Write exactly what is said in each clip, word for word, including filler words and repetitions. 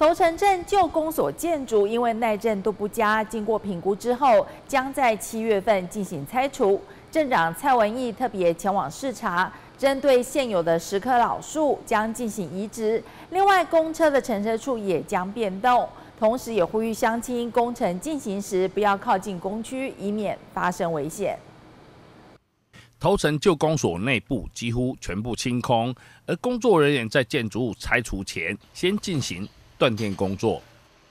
头城镇旧公所建筑因为耐震度不佳，经过评估之后，将在七月份进行拆除。镇长蔡文义特别前往视察，针对现有的十棵老树将进行移植。另外，公车的乘车处也将变动，同时也呼吁乡亲工程进行时不要靠近工区，以免发生危险。 头城旧公所内部几乎全部清空，而工作人员在建筑物拆除前，先进行断电工作。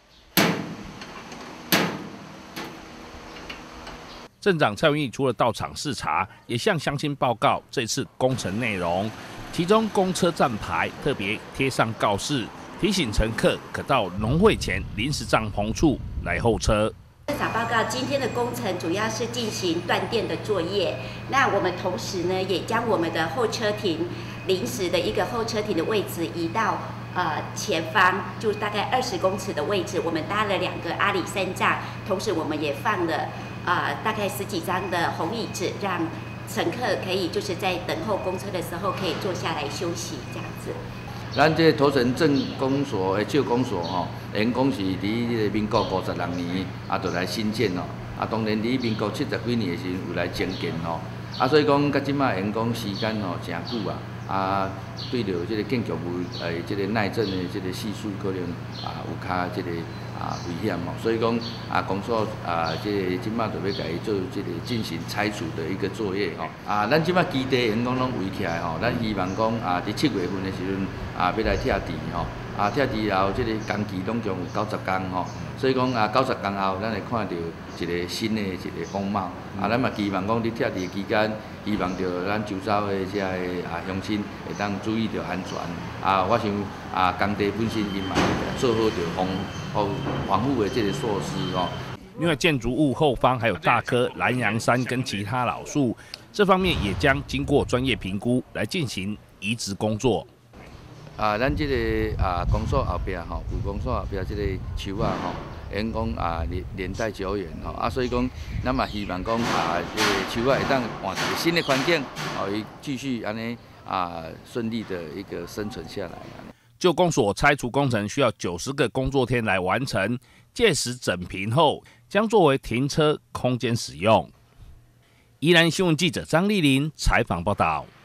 镇长蔡文义除了到场视察，也向乡亲报告这次工程内容，其中公车站牌特别贴上告示，提醒乘客可到农会前临时帐篷处来候车。 镇长报告，今天的工程主要是进行断电的作业。那我们同时呢，也将我们的候车亭临时的一个候车亭的位置移到呃前方，就大概二十公尺的位置。我们搭了两个阿里山帐，同时我们也放了呃大概十几张的红椅子，让乘客可以就是在等候公车的时候可以坐下来休息这样子。 咱这头城镇公所的旧公所吼，因讲是伫民国五十六年啊，就来新建咯。啊，当然伫民国七十几年的时候有来增建吼。啊，所以讲，甲即摆因讲时间吼诚久啊。啊，对着即个建筑物诶，即个耐震的即个系数可能啊有较即个啊危险吼。所以讲啊，公所啊，即个即摆就要甲伊做即个进行拆除的一个作业吼。啊，咱即摆基地因讲拢围起来吼，咱希望讲啊，伫七月份的时阵。 啊，要来拆地吼，啊，拆地后，即个工期拢将有九十天吼，所以讲啊，九十天后，咱会看到一个新的一个风貌。啊，咱嘛期望讲伫拆地期间，希望着咱周遭的遮个啊乡亲会当注意着安全。啊，我想啊，工地本身因嘛做好着防防防护的这个措施吼。 因为建筑物后方还有大棵南洋杉跟其他老树，这方面也将经过专业评估来进行移植工作。 啊，咱即、这个啊公所后壁吼，旧公所后壁即个树啊吼，因讲啊年年代久远吼，啊所以讲，咱嘛希望讲啊，这个树啊会当换一个新的环境，哦，伊继续安尼啊顺利的一个生存下来。 旧公所拆除工程需要九十个工作天来完成，届时整平后将作为停车空间使用。宜兰新闻记者张丽玲采访报道。